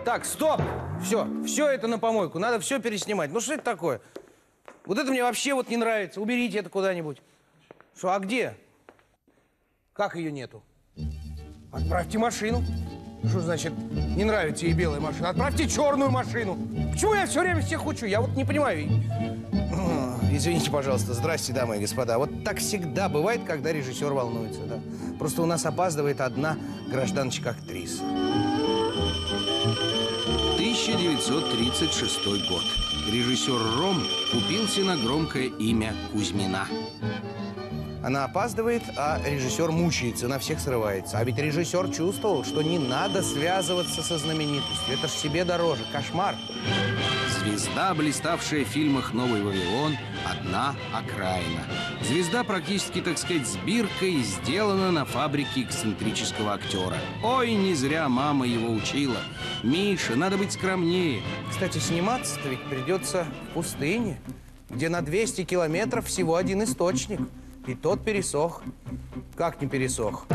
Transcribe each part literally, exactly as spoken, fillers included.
Так, стоп! Все, все это на помойку. Надо все переснимать. Ну что это такое? Вот это мне вообще вот не нравится. Уберите это куда-нибудь. Что, а где? Как ее нету? Отправьте машину. Что значит, не нравится ей белая машина? Отправьте черную машину. Почему я все время всех учу? Я вот не понимаю. Извините, пожалуйста. Здрасте, дамы и господа. Вот так всегда бывает, когда режиссер волнуется, да? Просто у нас опаздывает одна гражданочка-актриса. тысяча девятьсот тридцать шестой год. Режиссер Ром купился на громкое имя Кузьмина. Она опаздывает, а режиссер мучается, на всех срывается. А ведь режиссер чувствовал, что не надо связываться со знаменитостью. Это ж себе дороже. Кошмар. Звезда, блиставшая в фильмах «Новый Вавилон», одна окраина. Звезда практически, так сказать, с биркой сделана на фабрике эксцентрического актера. Ой, не зря мама его учила. Миша, надо быть скромнее. Кстати, сниматься-то ведь придется в пустыне, где на двести километров всего один источник. И тот пересох. Как не пересох?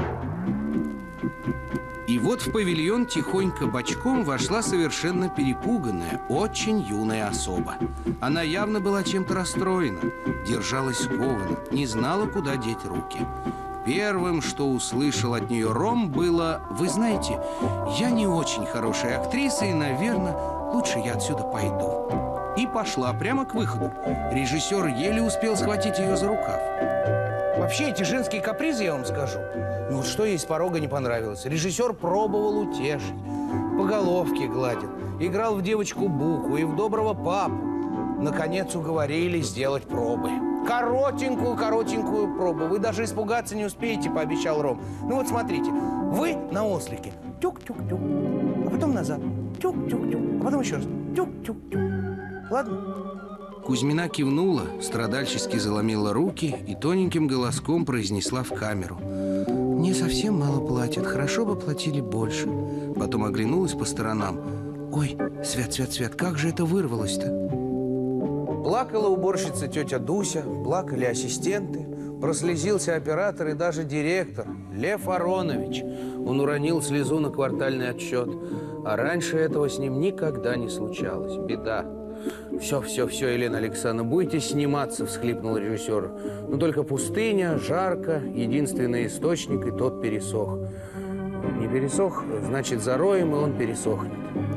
И вот в павильон тихонько бочком вошла совершенно перепуганная, очень юная особа. Она явно была чем-то расстроена, держалась скованно, не знала, куда деть руки. Первым, что услышал от нее Ром, было: «Вы знаете, я не очень хорошая актриса, и, наверное, лучше я отсюда пойду». И пошла прямо к выходу. Режиссер еле успел схватить ее за рукав. Вообще, эти женские капризы, я вам скажу. Ну вот что ей с порога не понравилось? Режиссер пробовал утешить, по головке гладил, играл в девочку Буку и в доброго папу. Наконец уговорили сделать пробы. Коротенькую-коротенькую пробу. Вы даже испугаться не успеете, пообещал Ром. Ну вот смотрите, вы на ослике. Тюк-тюк-тюк. А потом назад. Тюк-тюк-тюк. А потом еще раз. Тюк-тюк-тюк. Ладно? Кузьмина кивнула, страдальчески заломила руки и тоненьким голоском произнесла в камеру: «Мне совсем мало платят, хорошо бы платили больше». Потом оглянулась по сторонам. «Ой, Свят, Свят, Свят, как же это вырвалось-то?» Плакала уборщица тетя Дуся, плакали ассистенты, прослезился оператор и даже директор Лев Аронович. Он уронил слезу на квартальный отчет. А раньше этого с ним никогда не случалось. Беда. «Все, все, все, Елена Александровна, будете сниматься», — всхлипнул режиссер. «Но только пустыня, жарко, единственный источник, и тот пересох». Не пересох, значит, зароем, и он пересохнет.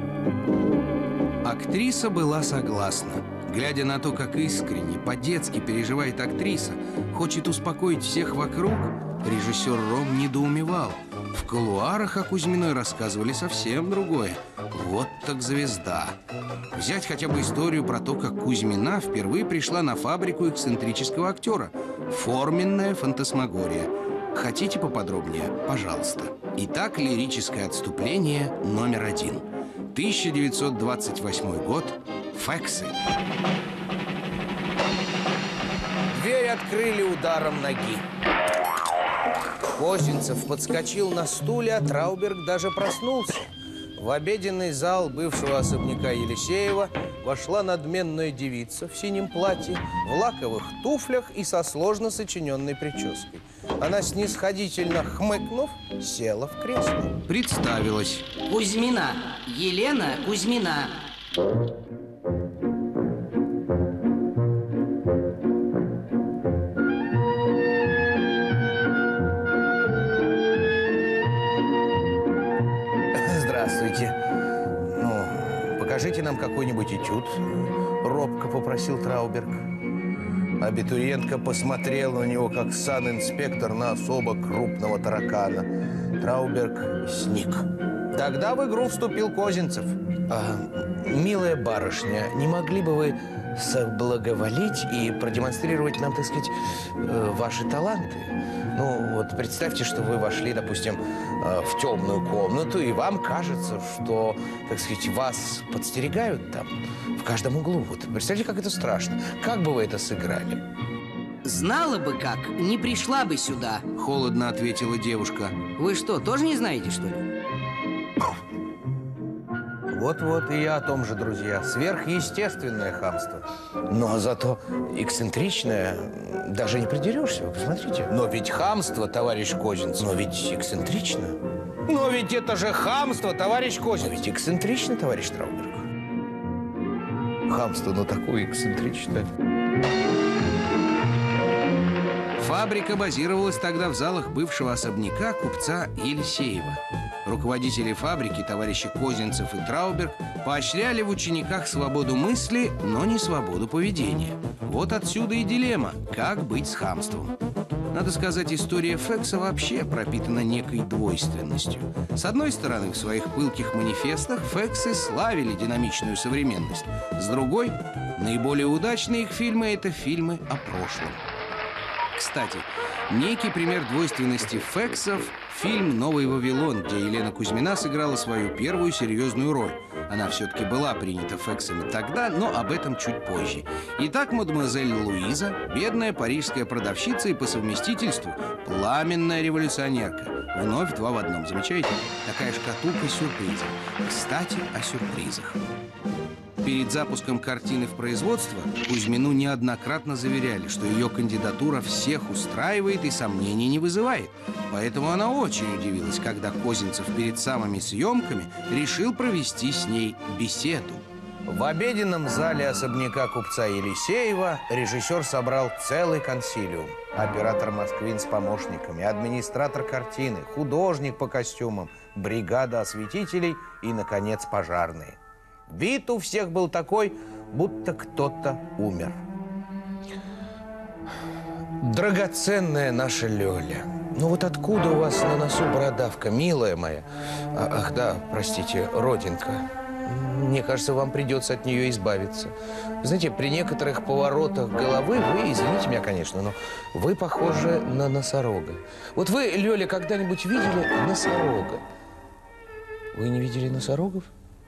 Актриса была согласна. Глядя на то, как искренне, по-детски переживает актриса, хочет успокоить всех вокруг, режиссер Ром недоумевал. В кулуарах о Кузьминой рассказывали совсем другое. Вот так звезда. Взять хотя бы историю про то, как Кузьмина впервые пришла на фабрику эксцентрического актера. Форменная фантасмагория. Хотите поподробнее? Пожалуйста. Итак, лирическое отступление номер один. тысяча девятьсот двадцать восьмой год. Фэксы. Дверь открыли ударом ноги. Козинцев подскочил на стуле, а Трауберг даже проснулся. В обеденный зал бывшего особняка Елисеева вошла надменная девица в синем платье, в лаковых туфлях и со сложно сочиненной прической. Она, снисходительно хмыкнув, села в кресло. Представилась. Кузьмина. Елена Кузьмина. Здравствуйте. Ну, покажите нам какой-нибудь этюд, робко попросил Трауберг. Абитуриентка посмотрела на него, как санинспектор на особо крупного таракана. Трауберг сник. Тогда в игру вступил Козинцев. А, милая барышня, не могли бы вы соблаговолить и продемонстрировать нам, так сказать, ваши таланты? Ну, вот представьте, что вы вошли, допустим, в темную комнату, и вам кажется, что, так сказать, вас подстерегают там, в каждом углу. Вот представьте, как это страшно. Как бы вы это сыграли? Знала бы как, не пришла бы сюда. Холодно ответила девушка. Вы что, тоже не знаете, что ли? Вот-вот, и я о том же, друзья. Сверхъестественное хамство. Но зато эксцентричное даже не придерешься, вы посмотрите. Но ведь хамство, товарищ Козинцев, но ведь эксцентрично. Но ведь это же хамство, товарищ Козин. Ведь эксцентрично, товарищ Трауберг. Хамство, но такое эксцентричное. Фабрика базировалась тогда в залах бывшего особняка купца Елисеева. Руководители фабрики, товарищи Козинцев и Трауберг, поощряли в учениках свободу мысли, но не свободу поведения. Вот отсюда и дилемма – как быть с хамством. Надо сказать, история Фекса вообще пропитана некой двойственностью. С одной стороны, в своих пылких манифестах Фексы славили динамичную современность. С другой, наиболее удачные их фильмы – это фильмы о прошлом. Кстати, некий пример двойственности Фексов – фильм «Новый Вавилон», где Елена Кузьмина сыграла свою первую серьезную роль. Она все-таки была принята Фексами тогда, но об этом чуть позже. Итак, мадемуазель Луиза, бедная парижская продавщица и по совместительству пламенная революционерка. Вновь два в одном, замечаете? Такая шкатулка сюрпризов. Кстати, о сюрпризах. Перед запуском картины в производство Кузьмину неоднократно заверяли, что ее кандидатура всех устраивает и сомнений не вызывает. Поэтому она очень удивилась, когда Козинцев перед самыми съемками решил провести с ней беседу. В обеденном зале особняка купца Елисеева режиссер собрал целый консилиум. Оператор Москвин с помощниками, администратор картины, художник по костюмам, бригада осветителей и, наконец, пожарные. Вид у всех был такой, будто кто-то умер. Драгоценная наша Лёля. Ну вот откуда у вас на носу бородавка, милая моя? А, ах да, простите, родинка. Мне кажется, вам придется от нее избавиться. Знаете, при некоторых поворотах головы вы, извините меня, конечно, но вы похожи на носорога. Вот вы, Лёля, когда-нибудь видели носорога? Вы не видели носорогов?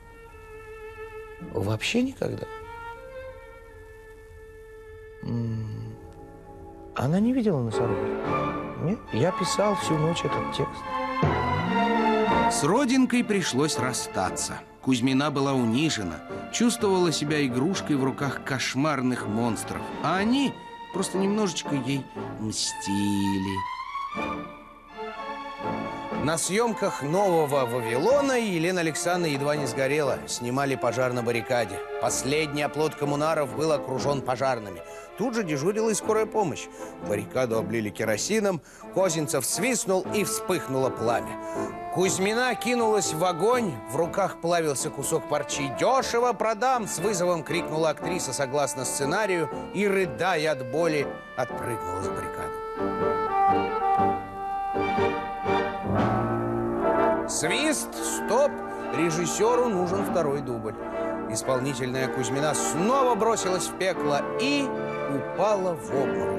Вообще никогда? Она не видела носорога? Нет? Я писал всю ночь этот текст. С родинкой пришлось расстаться. Кузьмина была унижена, чувствовала себя игрушкой в руках кошмарных монстров, а они просто немножечко ей мстили. На съемках «Нового Вавилона» Елена Александровна едва не сгорела. Снимали пожар на баррикаде. Последний оплот коммунаров был окружен пожарными. Тут же дежурила и скорая помощь. Баррикаду облили керосином, Козинцев свистнул, и вспыхнуло пламя. Кузьмина кинулась в огонь, в руках плавился кусок парчи. «Дешево продам!» — с вызовом крикнула актриса согласно сценарию и, рыдая от боли, отпрыгнула за баррикаду. Свист, стоп! Режиссеру нужен второй дубль. Исполнительная Кузьмина снова бросилась в пекло и упала в обморок.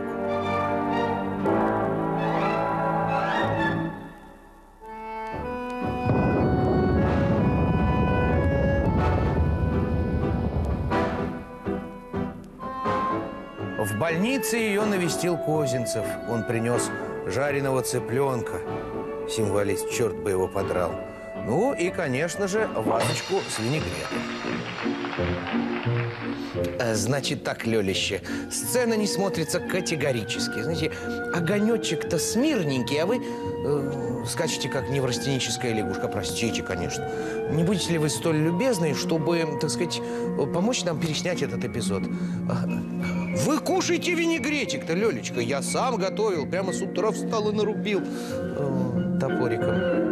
В больнице ее навестил Козинцев. Он принес жареного цыпленка. Символист, черт бы его подрал. Ну и, конечно же, вазочку с винегретом. Значит так, Лёлище, сцена не смотрится категорически. Знаете, огонечек-то смирненький, а вы э, скачете, как неврастеническая лягушка. Простите, конечно. Не будете ли вы столь любезны, чтобы, так сказать, помочь нам переснять этот эпизод? Вы кушайте винегретик-то, Лёлечка. Я сам готовил, прямо с утра встал и нарубил э, топориком.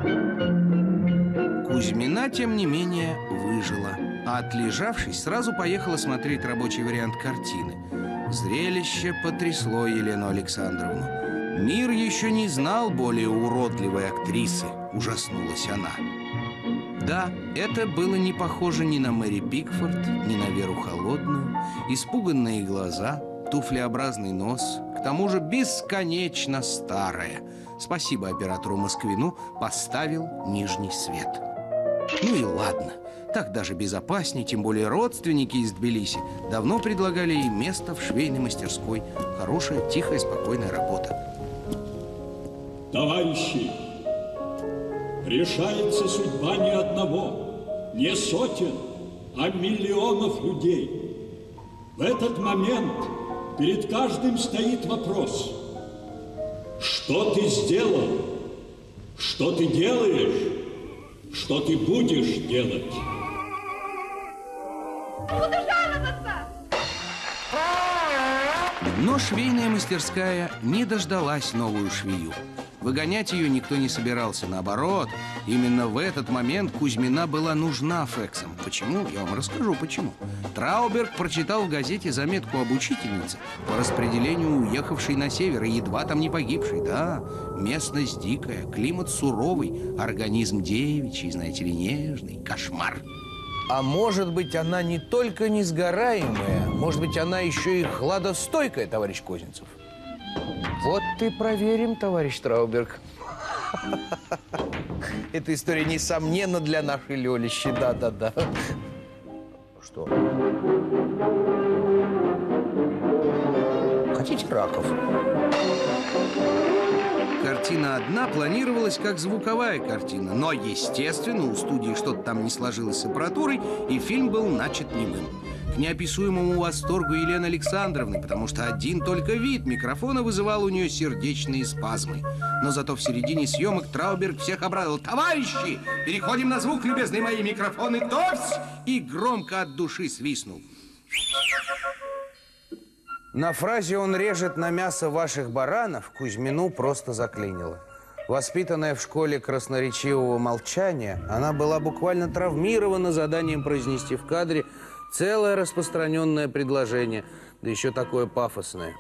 Кузьмина, тем не менее, выжила. А отлежавшись, сразу поехала смотреть рабочий вариант картины. Зрелище потрясло Елену Александровну. Мир еще не знал более уродливой актрисы, ужаснулась она. Да, это было не похоже ни на Мэри Пикфорд, ни на Веру Холодную. Испуганные глаза, туфлеобразный нос, к тому же бесконечно старая. Спасибо оператору Москвину, поставил нижний свет. Ну и ладно, так даже безопаснее, тем более родственники из Тбилиси давно предлагали ей место в швейной мастерской. Хорошая, тихая, спокойная работа. Товарищи, решается судьба не одного, не сотен, а миллионов людей. В этот момент перед каждым стоит вопрос: что ты сделал, Что ты делаешь? Что ты будешь делать? Буду жаловаться! Но швейная мастерская не дождалась новую швею. Выгонять ее никто не собирался. Наоборот, именно в этот момент Кузьмина была нужна Фексам. Почему? Я вам расскажу, почему. Трауберг прочитал в газете заметку об учительнице по распределению уехавшей на север и едва там не погибшей. Да, местность дикая, климат суровый, организм девичий, знаете ли, нежный. Кошмар. А может быть, она не только несгораемая, может быть, она еще и хладостойкая, товарищ Козинцев? Вот и проверим, товарищ Трауберг. Эта история, несомненно, для нашей Лёлищи. Да-да-да. Что? Хотите раков? Картина одна планировалась как звуковая картина. Но, естественно, у студии что-то там не сложилось с аппаратурой, и фильм был начат немым. К неописуемому восторгу Елены Александровны, потому что один только вид микрофона вызывал у нее сердечные спазмы. Но зато в середине съемок Трауберг всех обрадовал. «Товарищи, переходим на звук, любезные мои микрофоны, товсь!» И громко от души свистнул. На фразе «он режет на мясо ваших баранов» Кузьмину просто заклинило. Воспитанная в школе красноречивого молчания, она была буквально травмирована заданием произнести в кадре целое распространенное предложение, да еще такое пафосное.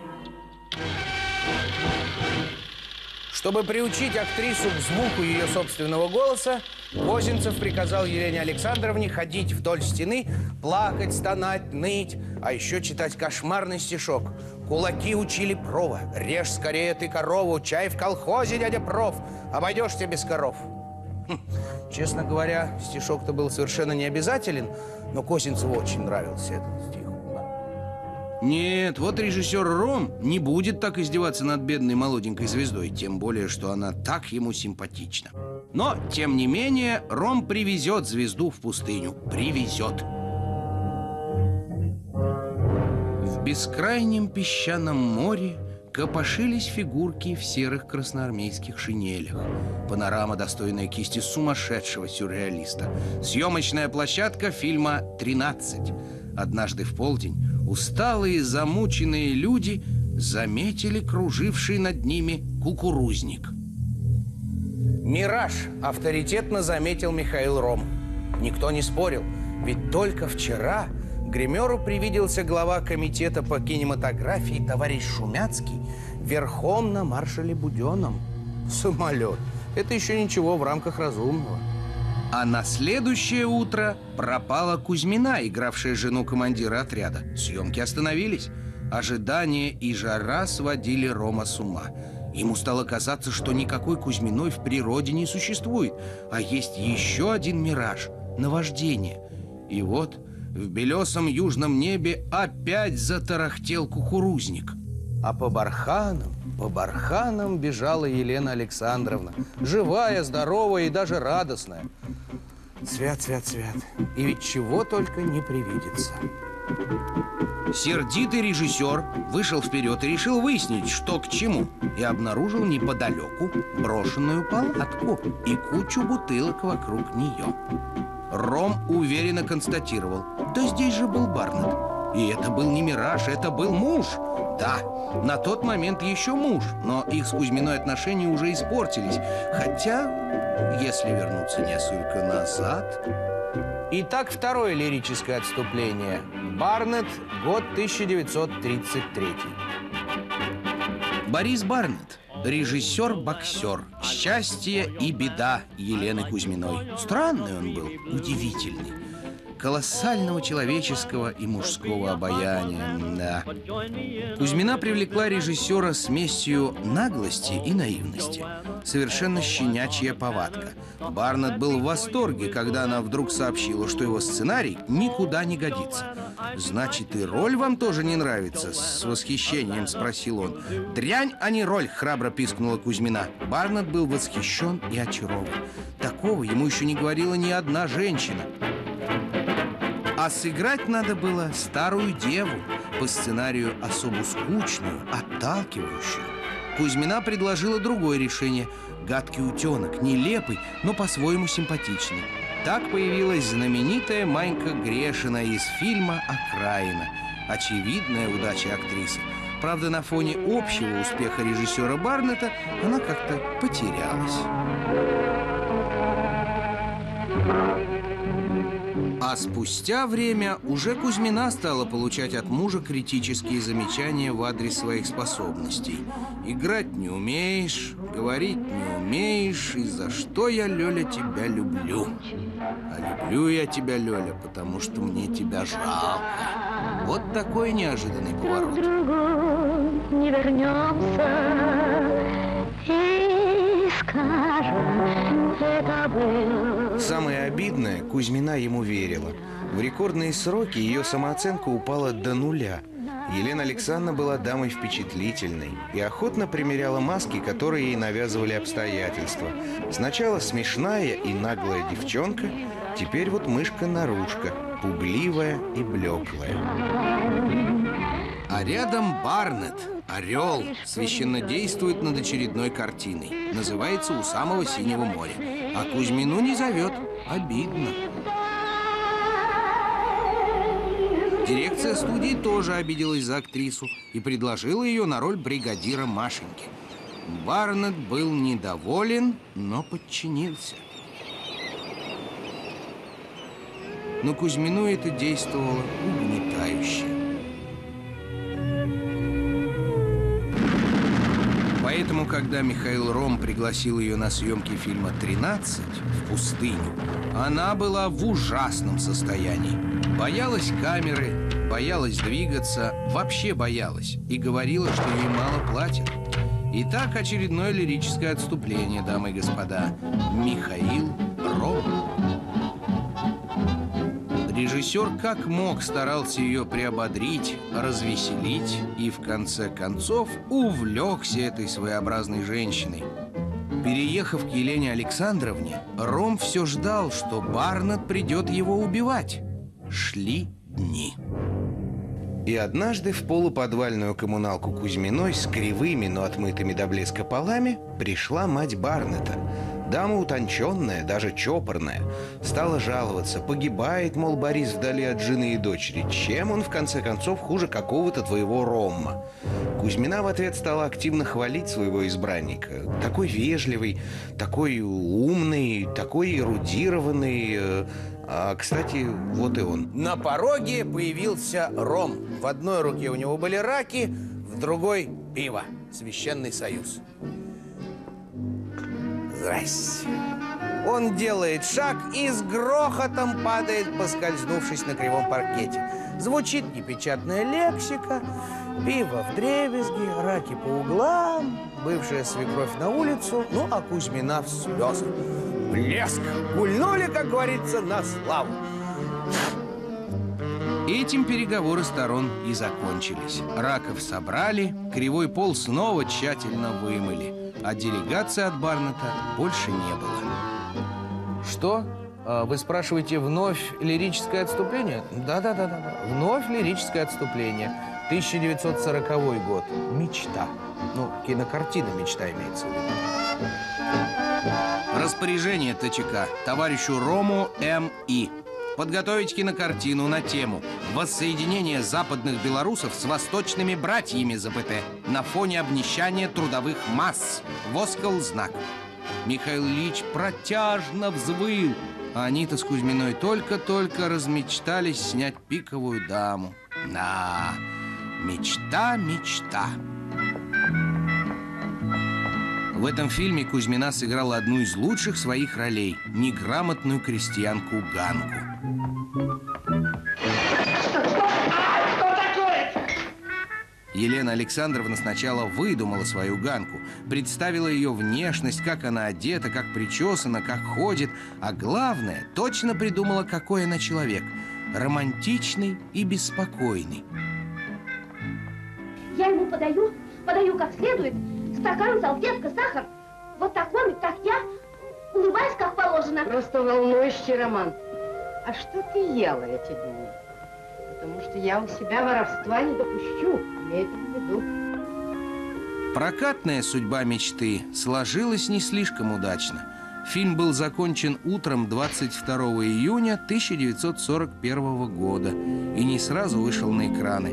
Чтобы приучить актрису к звуку ее собственного голоса, Козинцев приказал Елене Александровне ходить вдоль стены, плакать, стонать, ныть, а еще читать кошмарный стишок. «Кулаки учили прова, режь скорее ты корову, чай в колхозе, дядя проф, обойдешься без коров». Хм. Честно говоря, стишок-то был совершенно не обязателен, но Козинцеву очень нравился этот стих. Нет, вот режиссер Ром не будет так издеваться над бедной молоденькой звездой, тем более, что она так ему симпатична. Но, тем не менее, Ром привезет звезду в пустыню. Привезет. В бескрайнем песчаном море копошились фигурки в серых красноармейских шинелях. Панорама, достойная кисти сумасшедшего сюрреалиста. Съемочная площадка фильма «тринадцать». Однажды в полдень усталые, замученные люди заметили круживший над ними кукурузник. «Мираж», авторитетно заметил Михаил Ром. Никто не спорил, ведь только вчера гримеру привиделся глава комитета по кинематографии товарищ Шумяцкий верхом на маршале Буденном. Самолет. Это еще ничего в рамках разумного. А на следующее утро пропала Кузьмина, игравшая жену командира отряда. Съемки остановились. Ожидание и жара сводили Рома с ума. Ему стало казаться, что никакой Кузьминой в природе не существует, а есть еще один мираж – наваждение. И вот в белесом южном небе опять затарахтел кукурузник. А по барханам, по барханам бежала Елена Александровна. Живая, здоровая и даже радостная. Свят, свят, свят. И ведь чего только не привидится. Сердитый режиссер вышел вперед и решил выяснить, что к чему. И обнаружил неподалеку брошенную палатку и кучу бутылок вокруг нее. Ром уверенно констатировал: да здесь же был Барнетт. И это был не мираж, это был муж. Да, на тот момент еще муж, но их с Кузьминой отношения уже испортились. Хотя, если вернуться несколько назад... Итак, второе лирическое отступление. Барнетт, год тысяча девятьсот тридцать третий. Борис Барнетт, режиссер-боксер. Счастье и беда Елены Кузьминой. Странный он был, удивительный. Колоссального человеческого и мужского обаяния, да. Кузьмина привлекла режиссера смесью наглости и наивности. Совершенно щенячья повадка. Барнетт был в восторге, когда она вдруг сообщила, что его сценарий никуда не годится. «Значит, и роль вам тоже не нравится?» — с восхищением спросил он. «Дрянь, а не роль!» — храбро пискнула Кузьмина. Барнетт был восхищен и очарован. Такого ему еще не говорила ни одна женщина. А сыграть надо было старую деву, по сценарию особо скучную, отталкивающую. Кузьмина предложила другое решение. Гадкий утенок, нелепый, но по-своему симпатичный. Так появилась знаменитая Манька Грешина из фильма «Окраина». Очевидная удача актрисы. Правда, на фоне общего успеха режиссера Барнетта она как-то потерялась. А спустя время уже Кузьмина стала получать от мужа критические замечания в адрес своих способностей. «Играть не умеешь, говорить не умеешь, и за что я, Лёля, тебя люблю? А люблю я тебя, Лёля, потому что мне тебя жалко». Вот такой неожиданный поворот. Не вернемся и скажем, это было. Самое обидное, Кузьмина ему верила. В рекордные сроки ее самооценка упала до нуля. Елена Александровна была дамой впечатлительной и охотно примеряла маски, которые ей навязывали обстоятельства. Сначала смешная и наглая девчонка, теперь вот мышка-нарушка, пугливая и блеклая. А рядом Барнетт, орел, священно действует над очередной картиной. Называется «У самого синего моря». А Кузьмину не зовет. Обидно. Дирекция студии тоже обиделась за актрису и предложила ее на роль бригадира Машеньки. Барнетт был недоволен, но подчинился. Но Кузьмину это действовало угнетающе. Поэтому, когда Михаил Ром пригласил ее на съемки фильма «тринадцать» в пустыню, она была в ужасном состоянии. Боялась камеры, боялась двигаться, вообще боялась. И говорила, что ей мало платят. Итак, очередное лирическое отступление, дамы и господа. Михаил Ром. Режиссер как мог старался ее приободрить, развеселить и, в конце концов, увлекся этой своеобразной женщиной. Переехав к Елене Александровне, Ром все ждал, что Барнетт придет его убивать. Шли дни. И однажды в полуподвальную коммуналку Кузьминой с кривыми, но отмытыми до блеска полами пришла мать Барнетта. Дама утонченная, даже чопорная. Стала жаловаться. Погибает, мол, Борис вдали от жены и дочери. Чем он, в конце концов, хуже какого-то твоего Рома? Кузьмина в ответ стала активно хвалить своего избранника. Такой вежливый, такой умный, такой эрудированный. А, кстати, вот и он. На пороге появился Ром. В одной руке у него были раки, в другой – пиво. Священный союз. Здрасте. Он делает шаг и с грохотом падает, поскользнувшись на кривом паркете. Звучит непечатная лексика, пиво вдребезги, раки по углам, бывшая свекровь на улицу, ну а Кузьмина в слезы. Блеск! Гульнули, как говорится, на славу. Этим переговоры сторон и закончились. Раков собрали, кривой пол снова тщательно вымыли, а делегации от Барнетта больше не было. Что? Вы спрашиваете, вновь лирическое отступление? Да-да-да-да. Вновь лирическое отступление. тысяча девятьсот сороковой год. Мечта. Ну, кинокартина «Мечта» имеется в виду. Распоряжение ТЧК товарищу Рому М И подготовить кинокартину на тему «Воссоединение западных белорусов с восточными братьями ЗПТ на фоне обнищания трудовых масс». Воскал знак. Михаил Ильич протяжно взвыл, а они-то с Кузьминой только-только размечтались снять «Пиковую даму». Да, мечта, мечта. В этом фильме Кузьмина сыграла одну из лучших своих ролей – неграмотную крестьянку Ганку. Елена Александровна сначала выдумала свою Ганку, представила ее внешность, как она одета, как причесана, как ходит, а главное, точно придумала, какой она человек – романтичный и беспокойный. Я ему подаю, подаю как следует, стакан, салфетка, сахар. Вот так он, так я, улыбаюсь, как положено. Просто волнующий роман. А что ты ела эти дни? Потому что я у себя воровства не допущу. Имей это в виду. Прокатная судьба мечты сложилась не слишком удачно. Фильм был закончен утром двадцать второго июня тысяча девятьсот сорок первого года и не сразу вышел на экраны.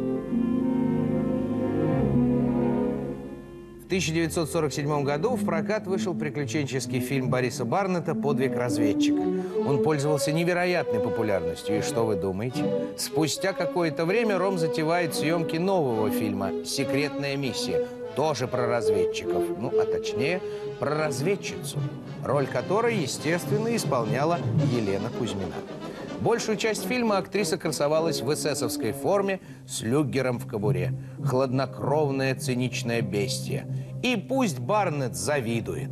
В тысяча девятьсот сорок седьмом году в прокат вышел приключенческий фильм Бориса Барнетта «Подвиг разведчика». Он пользовался невероятной популярностью. И что вы думаете? Спустя какое-то время Ром затевает съемки нового фильма «Секретная миссия». Тоже про разведчиков. Ну, а точнее, про разведчицу. Роль которой, естественно, исполняла Елена Кузьмина. Большую часть фильма актриса красовалась в эсэсовской форме с люгером в кобуре. Хладнокровное циничное бестие. И пусть Барнетт завидует.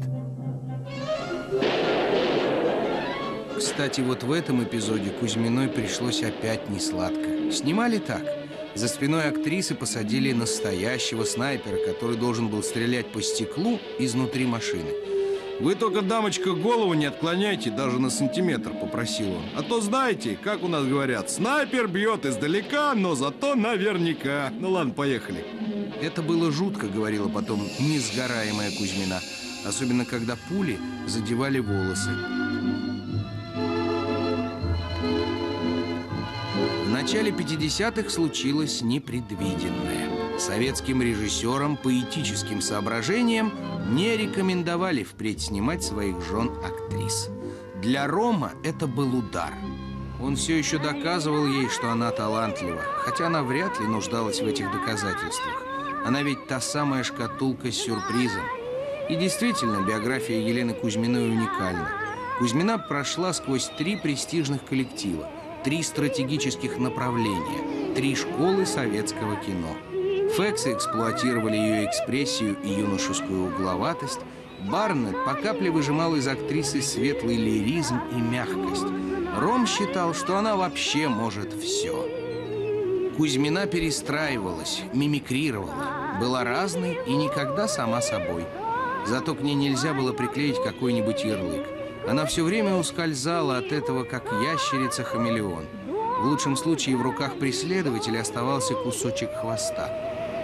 Кстати, вот в этом эпизоде Кузьминой пришлось опять несладко. Снимали так. За спиной актрисы посадили настоящего снайпера, который должен был стрелять по стеклу изнутри машины. «Вы только, дамочка, голову не отклоняйте даже на сантиметр», — попросил он. «А то знаете, как у нас говорят, снайпер бьет издалека, но зато наверняка». Ну ладно, поехали. Это было жутко, говорила потом несгораемая Кузьмина. Особенно, когда пули задевали волосы. В начале пятидесятых случилось непредвиденное. Советским режиссерам по этическим соображениям не рекомендовали впредь снимать своих жен актрис. Для Рома это был удар. Он все еще доказывал ей, что она талантлива, хотя она вряд ли нуждалась в этих доказательствах. Она ведь та самая шкатулка с сюрпризом. И действительно, биография Елены Кузьминой уникальна. Кузьмина прошла сквозь три престижных коллектива, три стратегических направления, три школы советского кино. Фексы эксплуатировали ее экспрессию и юношескую угловатость. Барнетт по капле выжимал из актрисы светлый лиризм и мягкость. Ром считал, что она вообще может все. Кузьмина перестраивалась, мимикрировала, была разной и никогда сама собой. Зато к ней нельзя было приклеить какой-нибудь ярлык. Она все время ускользала от этого, как ящерица-хамелеон. В лучшем случае в руках преследователя оставался кусочек хвоста.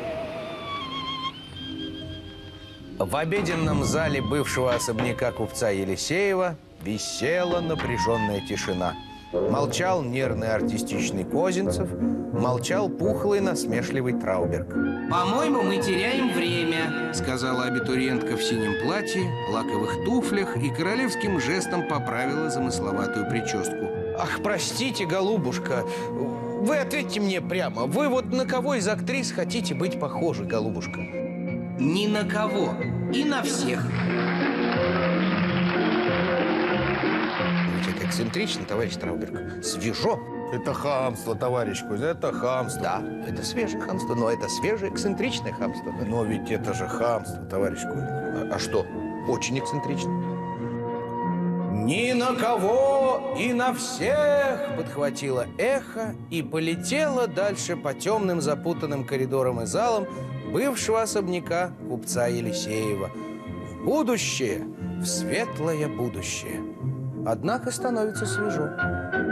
В обеденном зале бывшего особняка купца Елисеева висела напряженная тишина. Молчал нервный артистичный Козинцев, молчал пухлый насмешливый Трауберг. По-моему, мы теряем время, Сказала абитуриентка в синем платье, лаковых туфлях и королевским жестом поправила замысловатую прическу. Ах, простите, голубушка, вы ответьте мне прямо. Вы вот на кого из актрис хотите быть похожи, голубушка? Ни на кого. И на всех. Ведь это эксцентрично, товарищ Трауберг. Свежо. Это хамство, товарищ Кузя, это хамство. Да, это свежее хамство, но это свежее эксцентричное хамство. Но ведь это же хамство, товарищ Кузя. А, а что? Очень эксцентрично. «Ни на кого и на всех!» подхватило эхо и полетело дальше по темным запутанным коридорам и залам бывшего особняка купца Елисеева. В будущее, в светлое будущее. Однако становится свежо.